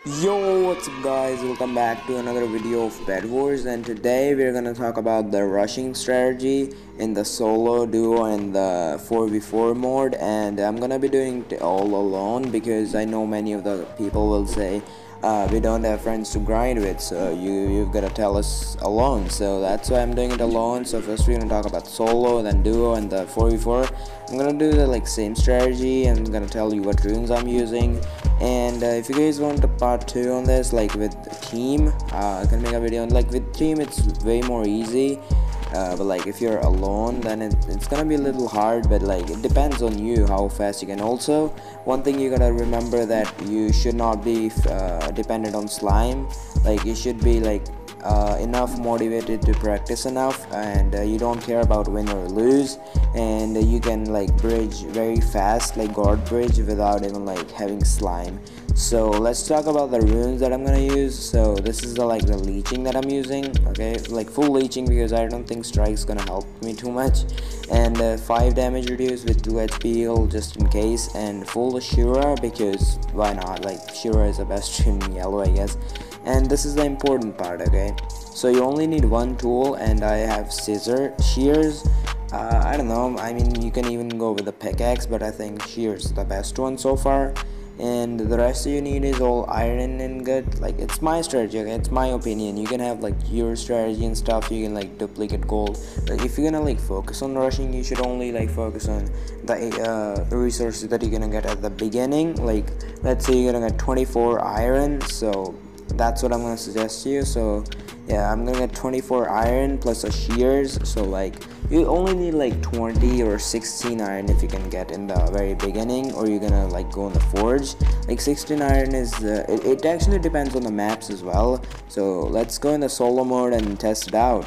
Yo, what's up guys, welcome back to another video of Bed Wars, and today we're gonna talk about the rushing strategy in the solo, duo and the 4v4 mode. And I'm gonna be doing it all alone because I know many of the people will say we don't have friends to grind with, so you've gotta tell us alone. So that's why I'm doing it alone. So first we're gonna talk about solo, then duo and the 4v4. I'm gonna do the same strategy, and I'm gonna tell you what runes I'm using. And if you guys want a part 2 on this, like with team, I can make a video. And like with team, it's way more easy. But like if you're alone, then it's gonna be a little hard. But like it depends on you how fast you can. Also, one thing you gotta remember that you should not be dependent on slime. Like you should be enough motivated to practice enough, and you don't care about win or lose, and you can bridge very fast, like guard bridge, without even having slime. So let's talk about the runes that I'm gonna use. So this is the leeching that I'm using. Okay, full leeching because I don't think strike's gonna help me too much, and 5 damage reduced with 2 HP heal just in case, and full Shura because why not? Shura is the best in yellow, I guess. And this is the important part. Okay, so you only need one tool, and I have shears. I don't know, I mean you can even go with the pickaxe, but I think shears is the best one so far. And the rest you need is all iron ingot. It's my strategy, okay? It's my opinion. You can have your strategy and stuff. You can duplicate gold, but if you're gonna focus on rushing, you should only focus on the resources that you're gonna get at the beginning. Let's say you're gonna get 24 iron, so that's what I'm gonna suggest to you. So yeah, I'm gonna get 24 iron plus a shears. So you only need 20 or 16 iron if you can get in the very beginning, or you're gonna go in the forge. 16 iron is it actually depends on the maps as well. So let's go in the solo mode and test it out.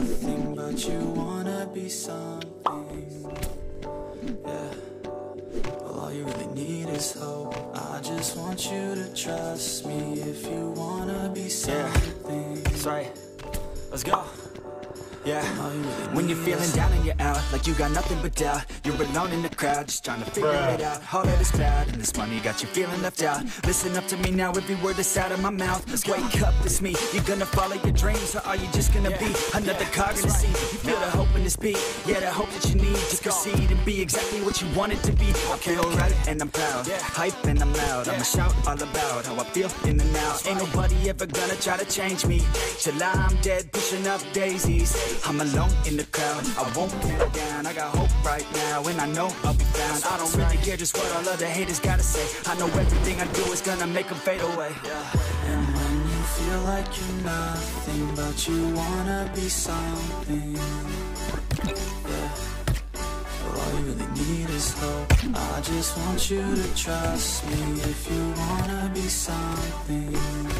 nothing, but you wanna be something. Yeah, well, all you really need is hope. I just want you to trust me if you wanna be something. That's right. Let's go. Yeah, when you're feeling down and you're out, like you got nothing but doubt, you're alone in the crowd, just trying to figure it out. All of this cloud and this money got you feeling left out. Listen up to me now, every word that's out of my mouth. Wake up, it's me. You're gonna follow your dreams, or are you just gonna be another cog in the scene? You feel the hope in this beat, yeah, the hope that you need to proceed and be exactly what you want it to be. I feel right and I'm proud, hype and I'm loud. I'ma shout all about how I feel in the now. Ain't nobody ever gonna try to change me till I'm dead, pushing up daisies. I'm alone in the crowd, I won't back down. I got hope right now, and I know I'll be found. I don't really care just what all of the haters gotta say. I know everything I do is gonna make them fade away. And when you feel like you're nothing, but you wanna be something. Yeah, well, all you really need is hope. I just want you to trust me if you wanna be something.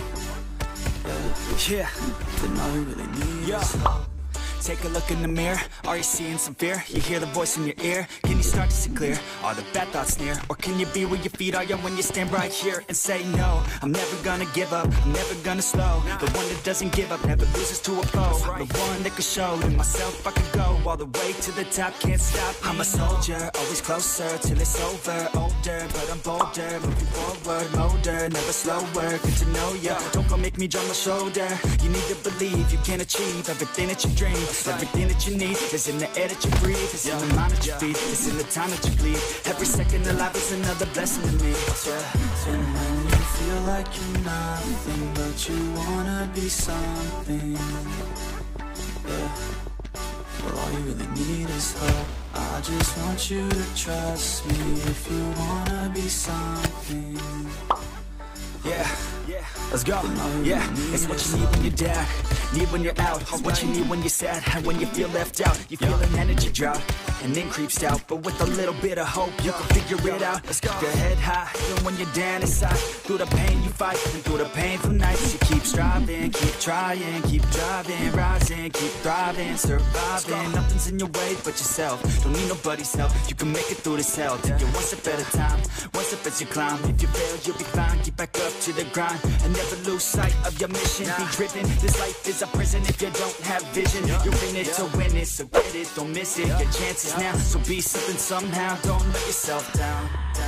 Yeah, then all you really need is hope. Take a look in the mirror, are you seeing some fear? You hear the voice in your ear, can you start to see clear? Are the bad thoughts near? Or can you be where your feet are, when you stand right here and say no? I'm never gonna give up, I'm never gonna slow. The one that doesn't give up, never loses to a foe. The one that can show to myself I can go all the way to the top, can't stop me. I'm a soldier, always closer till it's over. Older, but I'm bolder, moving forward, older, never slower. Good to know ya, don't go make me drop my shoulder. You need to believe you can achieve everything that you dream. Everything that you need is in the air that you breathe. It's in the mind that you feed, it's in the time that you bleed. Every second of life is another blessing to me. And when you feel like you're nothing, but you wanna be something. Yeah, well, all you really need is hope. I just want you to trust me if you wanna be something. Yeah, let's go. Yeah, it's what you need when you're down, need when you're out. It's what you need when you're sad and when you feel left out. You feel an energy drop and then creeps out, but with a little bit of hope you can figure it out. Let's go. Keep your head high, even when you're down inside. Through the pain you fight, and through the painful nights you keep striving, keep trying, keep driving, rising, keep thriving, surviving. Nothing's in your way but yourself. Don't need nobody's help. You can make it through this hell. Take it one step at a time, one step as you climb. If you fail, you'll be fine. Get back up to the grind and never lose sight of your mission. Be driven. This life is a prison if you don't have vision. You're in it to win it, so get it, don't miss it. Your chances now, so be something somehow. Don't let yourself down.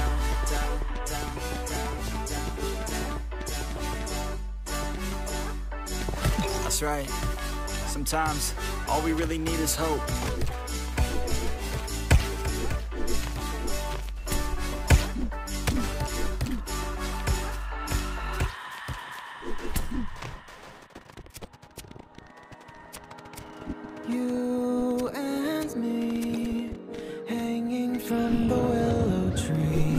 That's right. Sometimes all we really need is hope. You and me, hanging from the willow tree,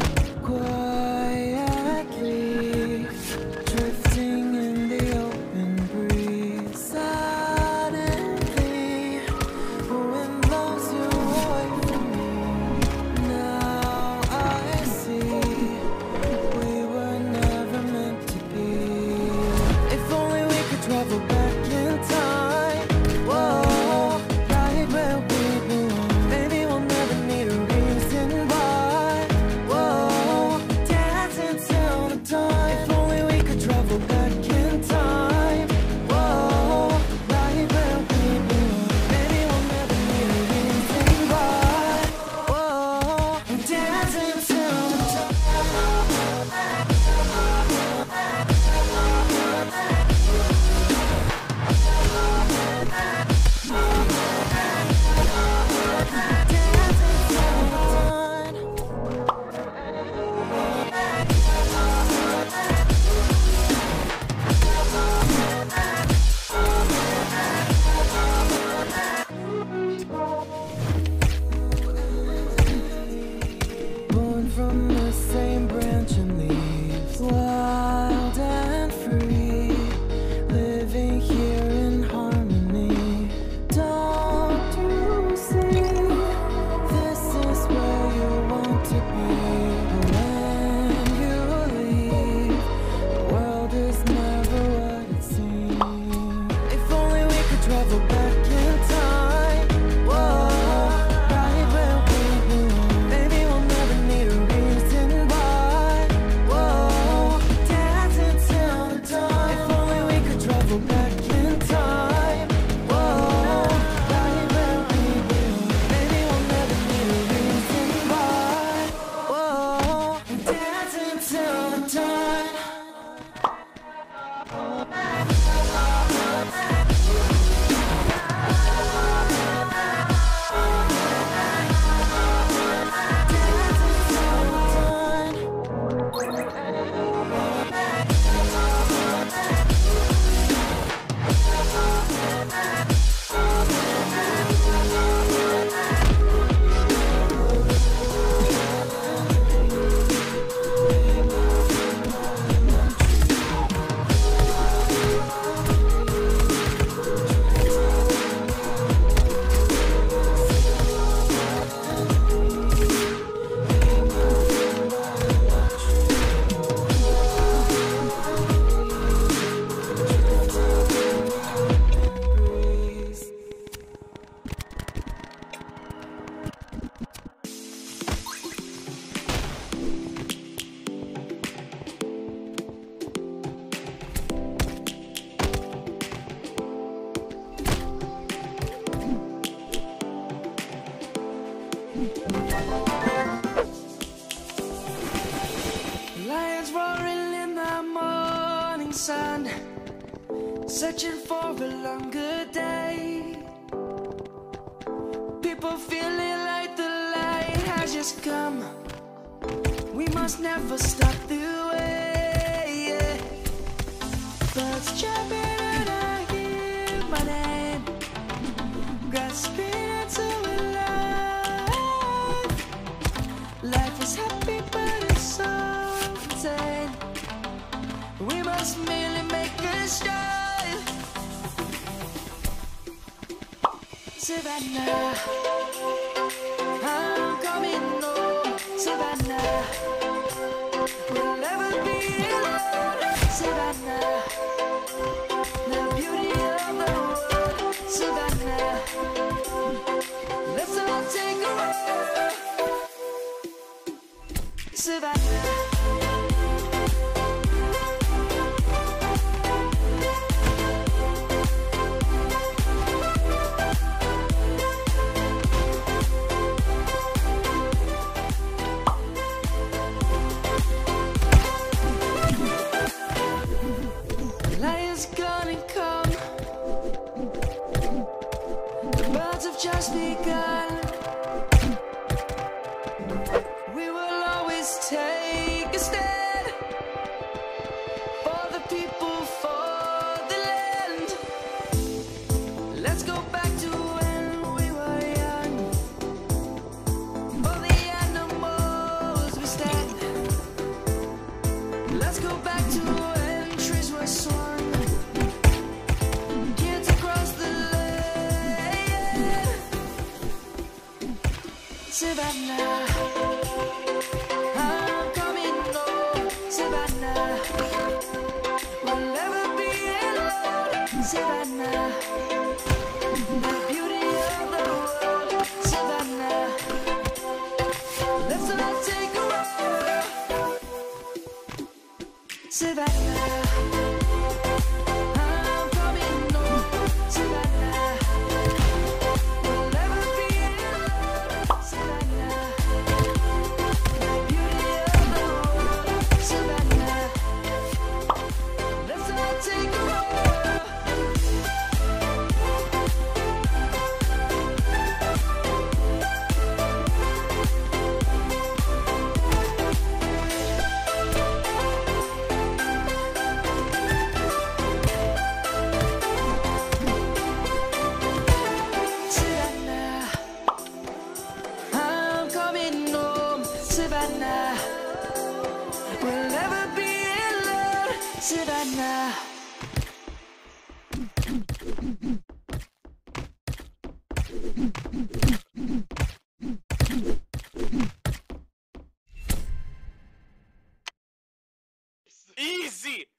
quietly drifting in the open breeze. Suddenly, when sun, searching for a longer day. People feeling like the light has just come. We must never stop the way, yeah. Birds chirping and I hear my name, grasping into life. Life is happy but it's so insane. We must merely make a start. Savannah, I'm coming home. Savannah, we'll never be alone. Savannah, the beauty of the world. Savannah, let's all take a walk. Savannah. Just begun. We will always take a stand for the people, for the land. Let's go back to when we were young. For the animals we stand. Let's go back to when trees were swung. Kids across the Savannah, I'm coming home. Savannah, we'll never be alone. Savannah, the beauty of the world. Savannah, let's all take a walk. Savannah, I'm coming home. Savannah, we'll never be alone. Savannah, the beauty of the world. Savannah, let's all take a walk. Savannah, I'm coming home. Savannah, we'll never be alone. Savannah. Easy!